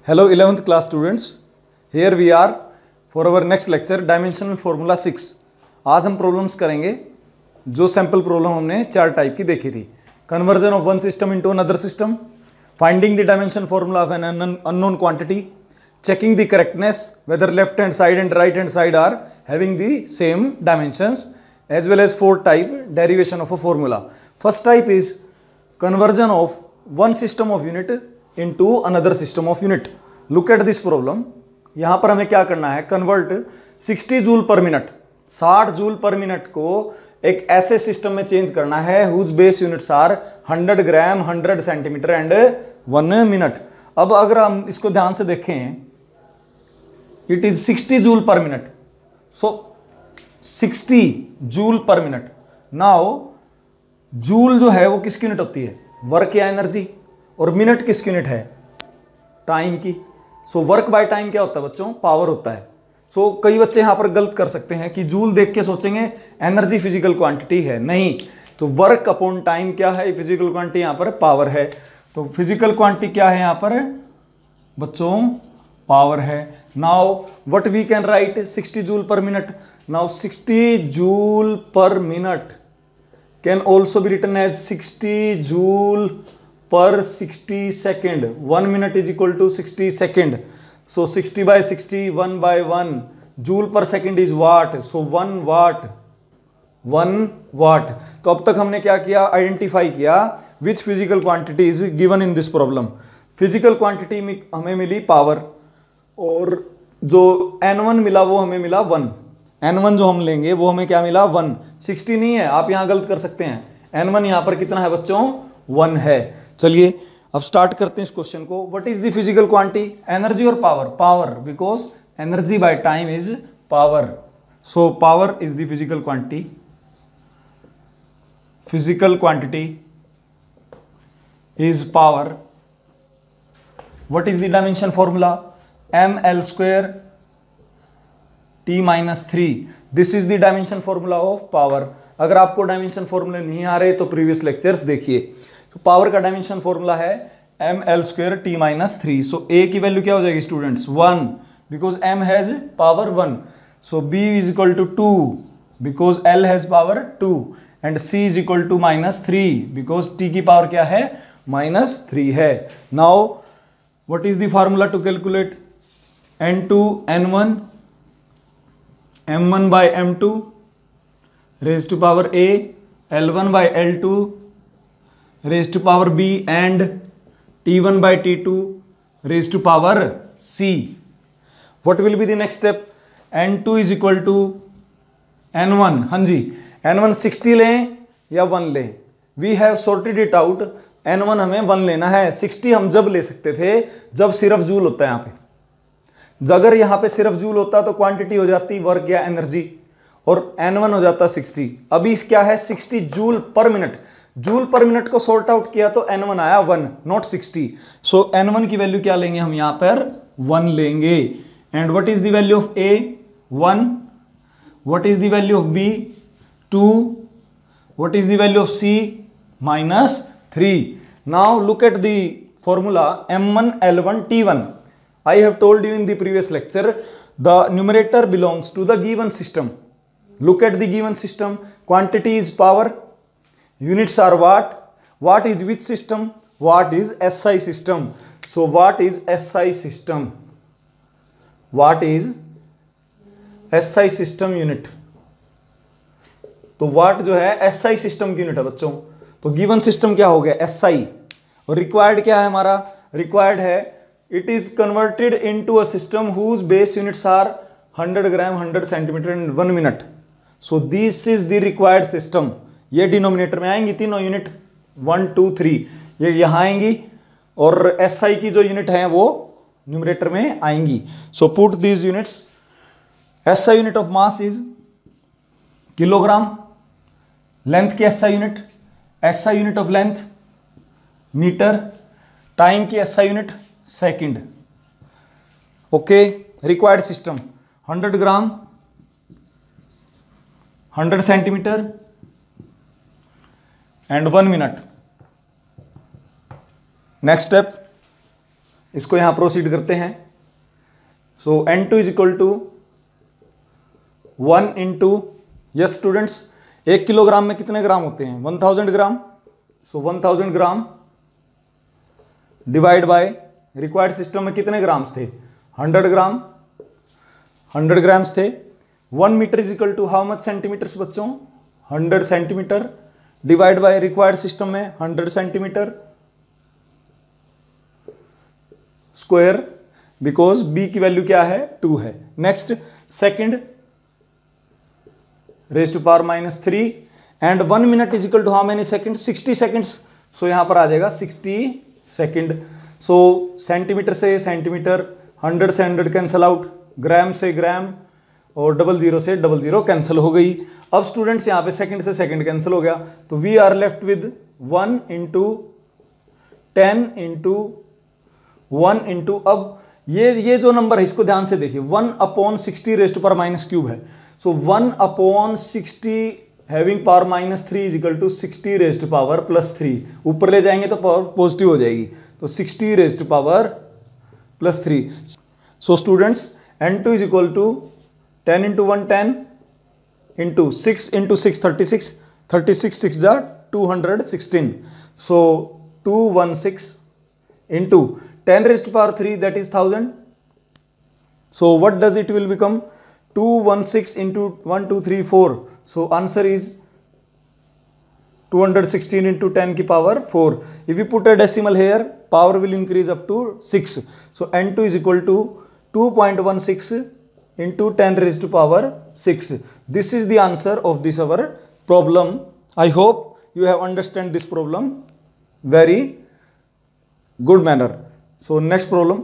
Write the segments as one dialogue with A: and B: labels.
A: Hello 11th class students, here we are for our next lecture dimensional formula 6। आज हम problems करेंगे जो sample problem हमने 4 type की देखी थी। Conversion of one system into another system, finding the dimension formula of an unknown quantity, checking the correctness whether left hand side and right hand side are having the same dimensions, as well as 4 type derivation of a formula. First type is conversion of one system of unit into another system of unit. Look at this problem. यहाँ पर हमें क्या करना है, convert 60 joule per minute, 60 joule per minute को एक ऐसे system में चेंज करना है whose base units are 100 gram, 100 centimetre and 1 minute. अब अगर हम इसको ध्यान से देखें, it is 60 joule per minute, so 60 joule per minute. Now joule जो है वो किसकी यूनिट होती है, वर्क या एनर्जी, और मिनट किसकी यूनिट है, टाइम की। सो वर्क बाय टाइम क्या होता है बच्चों, पावर होता है। सो कई बच्चे यहां पर गलत कर सकते हैं कि जूल देख के सोचेंगे एनर्जी फिजिकल क्वांटिटी है, नहीं। तो वर्क अपॉन टाइम क्या है, फिजिकल क्वांटिटी यहां पर पावर है। तो फिजिकल क्वांटिटी क्या है यहां पर बच्चों, पावर है। Now what we can write, 60 joule per minute. Now 60 joule per minute can also be written as 60 joule per 60 second. 1 minute is equal to 60 second. So 60 by 60, 1 by 1, joule per second is watt, so 1 watt, 1 watt. तो अब तक हमने क्या किया, identify किया which physical quantity is given in this problem. Physical quantity में हमें मिली power, और जो N1 मिला वो हमें मिला 1। N1 जो हम लेंगे वो हमें क्या मिला, 1। 60 नहीं है, आप यहां गलत कर सकते हैं। N1 यहां पर कितना है बच्चों, 1 है। चलिए अब स्टार्ट करते हैं इस क्वेश्चन को। What is the physical quantity, energy और power, power, because energy by time is power. So power is the physical quantity, physical quantity is power. What is the dimension formula, ml square t minus 3। This is the dimension formula of power. अगर आपको dimension फॉर्मूले नहीं आ रहे तो previous lectures देखिए। तो power का dimension formula है ml square t minus 3। So a की वैल्यू क्या हो जाएगी students, 1, because m has power 1। So b is equal to 2 because l has power 2, and c is equal to -3 because t की power क्या है, -3 है। Now what is the formula to calculate n2 n1 m1 by m2 raised to power a, l1 by l2 raised to power b, and t1 by t2 raised to power c। what will be the next step, n2 is equal to n1। हाँ जी, n1 60 लें या 1 लें, we have sorted it out। n1 हमें 1 लेना है। 60 हम जब ले सकते थे जब सिर्फ जूल होता है यहाँ पे। अगर यहाँ पे सिर्फ जूल होता तो क्वांटिटी हो जाती वर्क या एनर्जी, और n1 हो जाता 60। अभी क्या है, 60 joule per minute. Joule per minute को सॉर्ट आउट किया तो n1 आया 1, नॉट 60। सो n1 की वैल्यू क्या लेंगे हम यहाँ पर, 1 लेंगे। And what is the value of a, 1। What is the value of b, 2। What is the value of c, -3। Now look at the formula m1 l1 t1। I have told you in the previous lecture, the numerator belongs to the given system. Look at the given system. Quantity is power, units are watt. Watt is which system? Watt is SI system. So what is SI system? What is SI system unit? तो watt जो है SI system की unit है बच्चों। तो given system क्या हो गया, SI। और required क्या है हमारा, required है it is converted into a system whose base units are 100 gram, 100 centimetre and 1 minute. So this is the required system. ये डिनोमिनेटर में आएंगी तीनों यूनिट, 1 2 3 ये यहाँ आएंगी, और SI की जो यूनिट है वो न्यूमरेटर में आएंगी। So put these units, SI unit of mass is kilogram, length की SI unit, SI unit of length metre, time की SI unit second. Okay, required system 100 gram, 100 centimetre and 1 minute. Next step, इसको यहां proceed करते हैं। So N2 is equal to 1 into, yes students, 1 kilogram में कितने gram होते हैं? 1000 gram. So 1000 gram divide by required system में कितने ग्राम्स थे? 100 ग्राम, 100 ग्राम्स थे। 1 metre is equal to how much centimetres बच्चों? 100 centimetre divide by required system में 100 सेंटीमीटर स्क्वायर, बिकॉज b की वैल्यू क्या है? 2 है। Next second raise to power -3 and 1 minute is equal to how many second? 60 seconds. So यहां पर आ जाएगा 60 सेकंड। सो सेंटीमीटर से सेंटीमीटर, 100 से 100 कैंसल आउट, ग्राम से ग्राम और 00 से 00 कैंसिल हो गई। अब स्टूडेंट्स यहाँ पे सेकंड से सेकंड कैंसिल हो गया, तो we are left with 1 into 10 into 1 into, अब ये जो नंबर है इसको ध्यान से देखिए, 1/60 रेज़ टू पावर -3 है। So 1/60 having power -3 is equal to 60 raise to power +3। ऊपर ले जाएंगे तो पावर पॉजिटिव हो जाएगी, तो 60 raise to power +3। So students N2 is equal to 10 into 1 10 into 6 into 6 36, 36 6 जा 216। So 216 into 10 raised to power 3, that is 1000. So what does it will become? 216 into 1 2 3 4. So answer is 216 into 10 की power 4. If you put a decimal here, power will increase up to 6. So N2 is equal to 2.16 into 10 raised to power 6. This is the answer of this our problem. I hope you have understand this problem very good manner. So next problem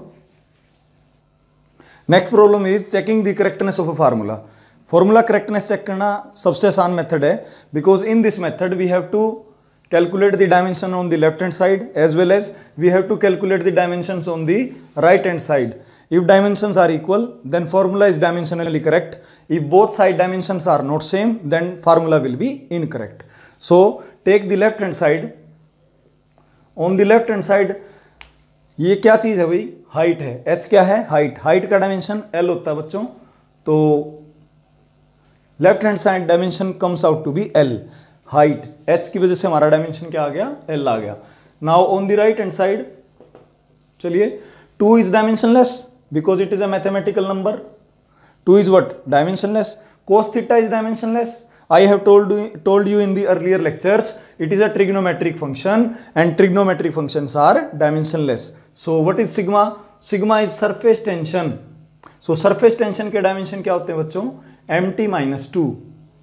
A: is checking the correctness of a formula. Formula correctness check करना सबसे आसान method है, because in this method we have to calculate the dimension on the left hand side as well as we have to calculate the dimensions on the right hand side. If dimensions are equal, then formula is dimensionally correct. If both side dimensions are not same, then formula will be incorrect. So take the left hand side. On the left hand side ये क्या चीज है भाई? Height है। h क्या है? Height. Height का dimension l होता है बच्चों, तो left hand side dimension comes out to be l। Height h की वजह से हमारा डायमेंशन क्या आ गया? l आ गया। Now on the right hand side, चलिए 2 is dimensionless because it is a mathematical number. 2 is what? Dimensionless. cos theta is dimensionless. I have told you in the earlier lectures, it is a trigonometric function and trigonometric functions are dimensionless. So what is sigma? Sigma is surface tension. So surface tension के dimension क्या होते हैं बच्चों? mt - 2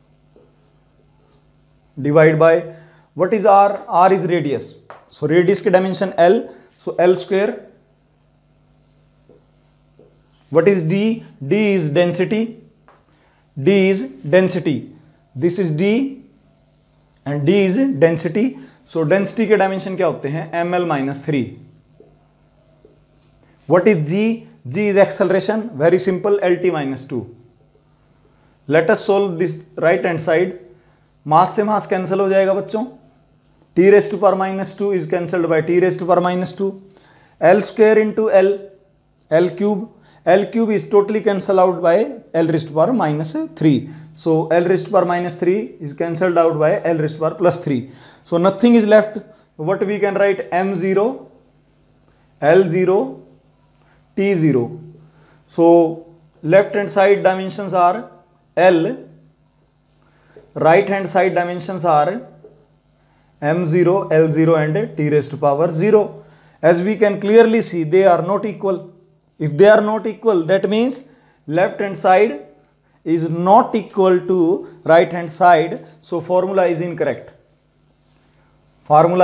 A: divide by what is r? R is radius. So radius के dimension l. So l square. What is d? D is density. D is density. This is d and d is density. So density के dimension क्या होते हैं? ml - 3. What is g? g is acceleration. Very simple, lt - 2. Let us solve this right hand side. मास से मास cancel हो जाएगा बच्चों। t raised to power -2 is cancelled by t raised to power -2. l square into l, l cube. L cube is totally cancelled out by L raised to power -3. So L raised to power -3 is cancelled out by L raised to power +3. So nothing is left. What we can write? M0, L0, T0. So left hand side dimensions are L, right hand side dimensions are M0, L0 and T raised to power 0. As we can clearly see, they are not equal. If they are not equal, that means left hand side is not equal to right hand side. So formula is incorrect. Formula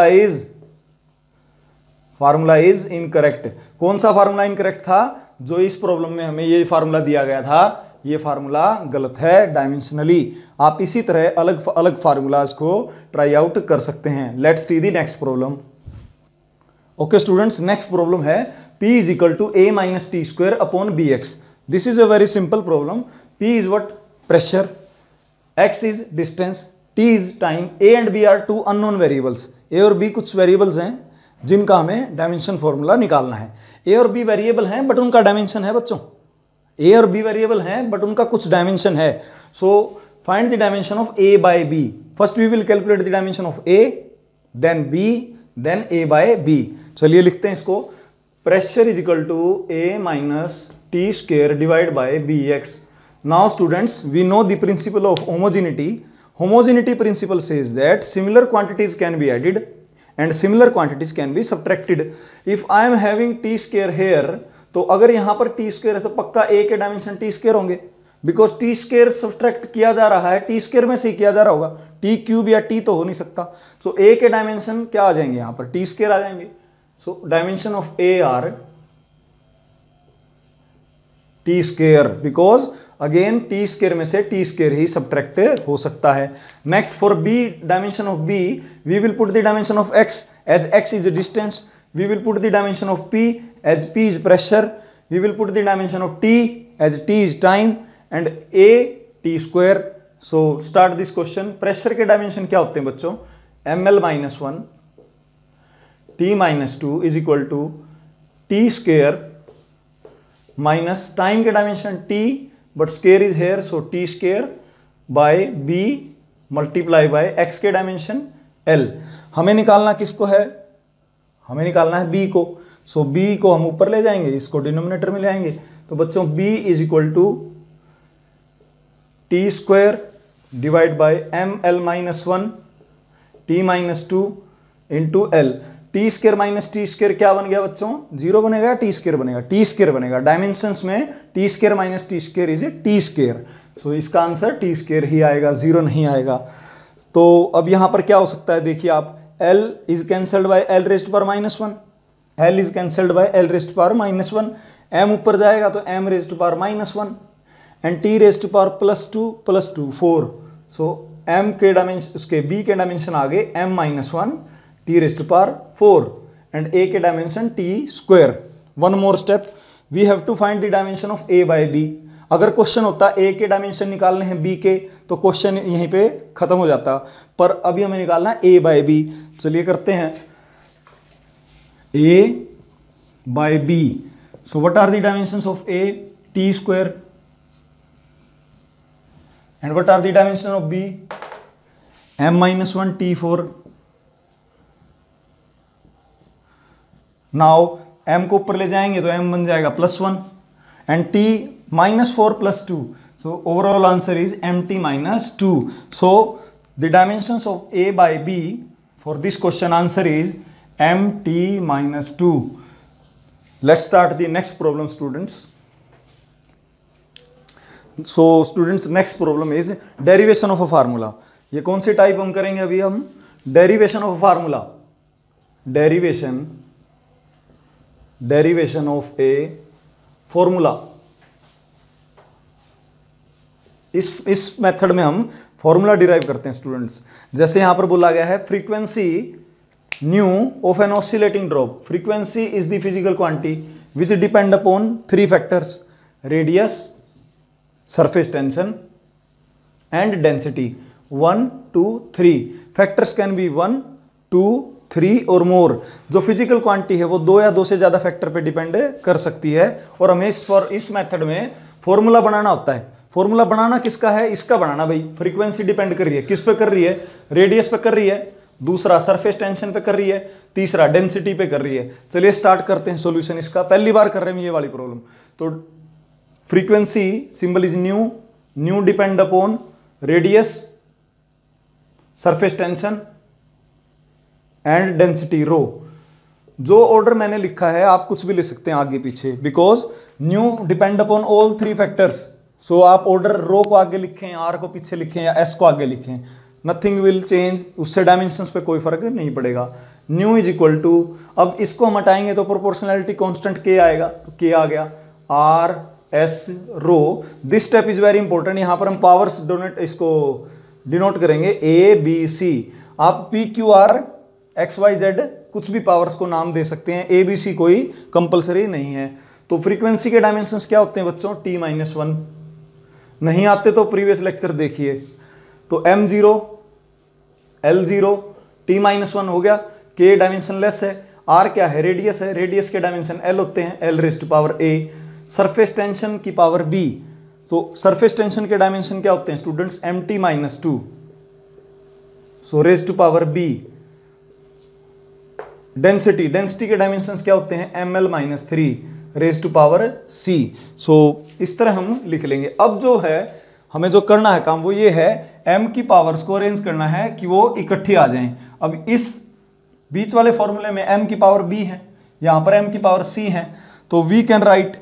A: is incorrect. कौन सा formula incorrect था? जो इस problem में हमें ये formula दिया गया था, ये फार्मूला गलत है डायमेंशनली। आप इसी तरह अलग अलग फार्मूलाज को ट्राई आउट कर सकते हैं। Let's see the next problem. Okay students, next problem है P is equal to a minus t square upon bx. This is a very simple problem. P is what? Pressure. X is distance. T is time. A and B are two unknown variables. A और B कुछ variables हैं जिनका हमें dimension formula निकालना है। A और b variable हैं but उनका डायमेंशन है बच्चों, ए और बी वेरिएबल हैं बट उनका कुछ डायमेंशन है। So find the dimension of a by b. First we will calculate the dimension of a, then b, then a by b. चलिए लिखते हैं इसको, pressure is equal to a minus t square divide by b x. Now students we know the principle of homogeneity. Homogeneity principle says that similar quantities can be added and similar quantities can be subtracted. If I am having t square here, तो अगर यहां पर t square है तो पक्का a के dimension t square होंगे, because t square subtract किया जा रहा है, t square में से किया जा रहा होगा, t क्यूब या t तो हो नहीं सकता। सो a के डायमेंशन क्या आ जाएंगे, यहां पर t square आ जाएंगे। So dimension of a are t square, because again t square में से टी स्क्वायर ही सब्ट्रैक्ट हो सकता है। Next for b, dimension of b, we will put the dimension of x as x is distance, we will put the dimension of p as p is pressure, we will put the dimension of t as t is time and a t square. So start this question. Pressure के dimension क्या होते हैं बच्चों, ml minus 1 t minus 2 is equal to t square minus time के dimension t, but square is here, so t square by b multiply by x के dimension l। हमें निकालना किसको है, हमें निकालना है b को। सो b को हम ऊपर ले जाएंगे, इसको डिनोमिनेटर में ले आएंगे। तो बच्चों b is equal to t square divide by m l minus 1 t minus 2 into l. T square minus t square क्या बन गया बच्चों, जीरो बनेगा, टी स्क्र बनेगा, टी स्क्र बनेगा। डायमेंशंस में t square minus t square is a t square. So इसका answer T square ही आएगा, जीरो नहीं आएगा। तो अब यहां पर क्या हो सकता है, देखिए आप, L is cancelled by L raised पर minus 1, L is cancelled by L raised पर माइनस 1, M ऊपर जाएगा तो M रेस्ट पर माइनस 1 एंड T रेस्ट पर प्लस 2 4। सो M के डायमेंशन, उसके B के डायमेंशन आ गए M minus 1 t raised power 4 and a के dimension t square. One more step, we have to find the dimension of a by b। अगर question होता a के dimension निकालने हैं b के, तो क्वेश्चन यहीं पे खत्म हो जाता, पर अभी हमें निकालना है a बाय b। चलिए करते हैं, a by b। So what are the dimensions of a, t square, and what are the dimension of b, m minus 1 t4। Now m को ऊपर ले जाएंगे तो m बन जाएगा +1 and t -4 + 2। So overall answer is mt -2। So the dimensions of a by b for this question answer is mt -2। Let's start the next problem students. So students next problem is derivation of a formula. ये कौन सी type हम करेंगे अभी, हम derivation of a formula, derivation of a formula. इस method में हम फॉर्मूला डिराइव करते हैं स्टूडेंट्स। जैसे यहां पर बोला गया है, frequency nu of an oscillating drop. Frequency is the physical quantity which depend upon 3 factors, radius, surface tension and density. 1 2 3 factors can be 1 2 3 और मोर। जो फिजिकल क्वांटिटी है वो 2 या 2 से ज्यादा फैक्टर पे डिपेंड कर सकती है, और हमें इस मेथड में फॉर्मूला बनाना होता है। फॉर्मूला बनाना किसका है, इसका बनाना भाई। फ्रीक्वेंसी डिपेंड कर रही है, किस पे कर रही है, रेडियस पे कर रही है, दूसरा सरफेस टेंशन पे कर रही है, तीसरा डेंसिटी पे कर रही है। चलिए स्टार्ट करते हैं सॉल्यूशन इसका। पहली बार कर रहे हैं ये वाली प्रॉब्लम। तो frequency symbol is nu, nu depend upon radius, surface tension and density rho. जो ऑर्डर मैंने लिखा है आप कुछ भी ले सकते हैं आगे पीछे, because nu depend upon all 3 factors. So आप ऑर्डर रो को आगे लिखें, आर को पीछे लिखें या एस को आगे लिखें, नथिंग विल चेंज, उससे डायमेंशंस पे कोई फर्क नहीं पड़ेगा। न्यू इज इक्वल टू, अब इसको हम हटाएंगे तो प्रोपोर्शनैलिटी कांस्टेंट के आएगा, तो के आ गया, r s rho. This step is very important. यहां पर हम पावर्स इसको डिनोट करेंगे ए बी सी। आप p q r x y z कुछ भी पावर्स को नाम दे सकते हैं, ए बी सी कोई कंपलसरी नहीं है। तो फ्रीक्वेंसी के डायमेंशंस क्या होते हैं बच्चों, t-1। नहीं आते तो प्रीवियस लेक्चर देखिए। तो m0 L0 t-1 हो गया, k डायमेंशन लेस है, आर क्या है, रेडियस है, रेडियस के डायमेंशन एल होते हैं, l raise to power a. Surface tension की पावर बी, तो सरफेस टेंशन के डायमेंशन क्या होते हैं students, m t minus two, so raise to power b. Density, density के डायमेंशंस क्या होते हैं, m l minus three raise to power c. So इस तरह हम लिख लेंगे। अब जो है हमें जो करना है काम वो ये है, m की पावर्स को अरेंज करना है कि वो इकट्ठी आ जाएं। अब इस बीच वाले फॉर्मूले में m की पावर b है, यहां पर m की पावर c है, तो we can write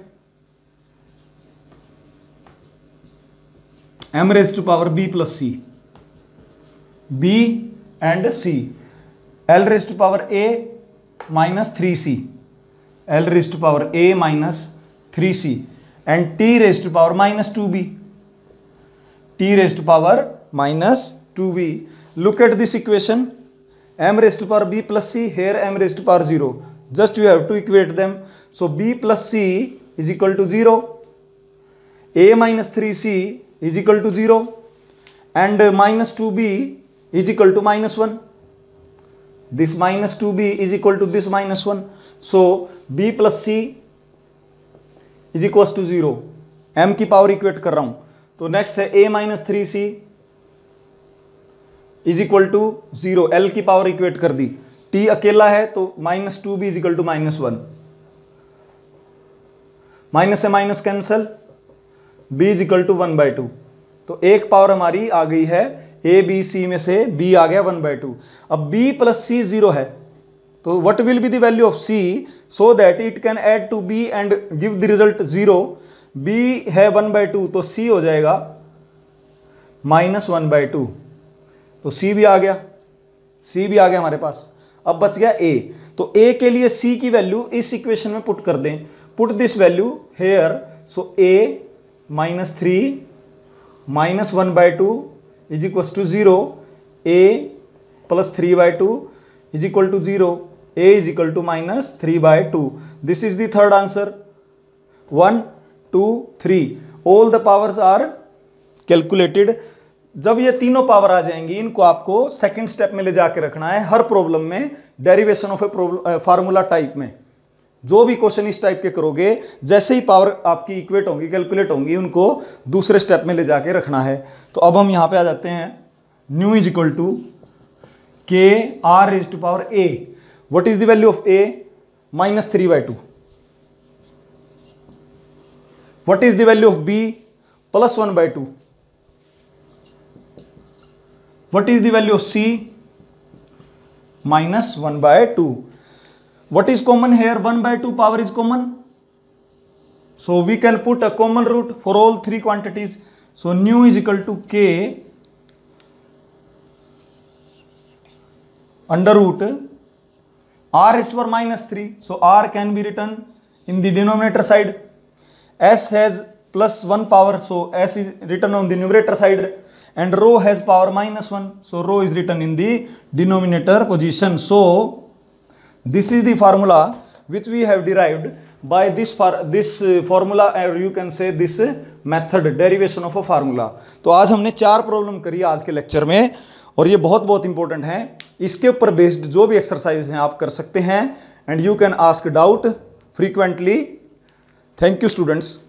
A: m raise to power b plus c, b and c, l raise to power a minus 3c, l raise to power a minus 3c and t raise to power minus 2b, t raised to power minus 2b. Look at this equation, m raised to power b plus c, here m raised to power 0. Just you have to equate them. So b plus c is equal to 0, a minus 3c is equal to 0 and minus 2b is equal to minus 1. This minus 2b is equal to this minus 1. So b plus c is equals to 0. m की power equate कर रहा हूं, तो next है a minus three c is equal to 0, l की power equate कर दी, t अकेला है तो minus two b is equal to minus 1, minus से minus cancel, b is equal to 1/2। तो एक पावर हमारी आ गई है a b c में से b आ गया 1/2। अब b प्लस c 0 है, तो what will be the value of c so that it can add to b and give the result 0। b है 1/2 तो c हो जाएगा माइनस 1/2, तो c भी आ गया, c भी आ गया हमारे पास। अब बच गया a, तो a के लिए c की वैल्यू इस इक्वेशन में पुट कर दें, put this value here, so a minus 3 minus 1/2 is equal to 0, a plus 3/2 is equal to 0, a is equal to minus 3/2। This is the third answer. 1 2 3 all the powers are calculated. जब ये तीनों power आ जाएंगी, इनको आपको second step में ले जाके रखना है हर प्रॉब्लम में, derivation of a formula type में। जो भी क्वेश्चन इस टाइप के करोगे, जैसे ही पावर आपकी इक्वेट होंगी, कैलकुलेट होंगी, उनको दूसरे स्टेप में ले जाके रखना है। तो अब हम यहां पे आ जाते हैं, nu is equal to k r raise to power a. What is the value of a, minus 3/2। What is the value of b, plus 1/2? What is the value of c, minus 1/2? What is common here? 1/2 power is common, so we can put a common root for all three quantities. So nu is equal to k under root r raised to power minus 3. So r can be written in the denominator side. S has plus 1 power, so S is written on the numerator side, and rho has power minus 1, so rho is written in the denominator position. So this is the formula which we have derived by this formula, or you can say this method, derivation of a formula. तो आज हमने 4 problem करी आज के lecture में, और ये बहुत बहुत इंपॉर्टेंट है। इसके ऊपर बेस्ड जो भी एक्सरसाइज हैं आप कर सकते हैं, and you can ask doubt frequently. Thank you students.